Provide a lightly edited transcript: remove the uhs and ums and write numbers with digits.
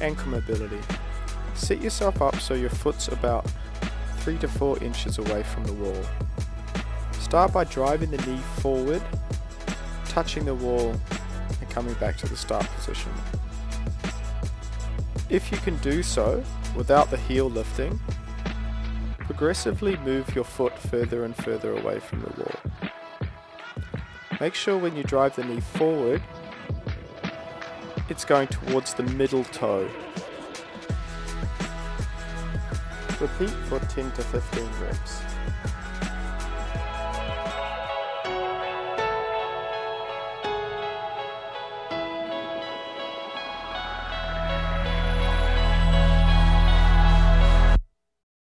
ankle mobility. Sit yourself up so your foot's about 3 to 4 inches away from the wall. Start by driving the knee forward, touching the wall and coming back to the start position. If you can do so without the heel lifting, progressively move your foot further and further away from the wall. Make sure when you drive the knee forward, it's going towards the middle toe. Repeat for 10 to 15 reps.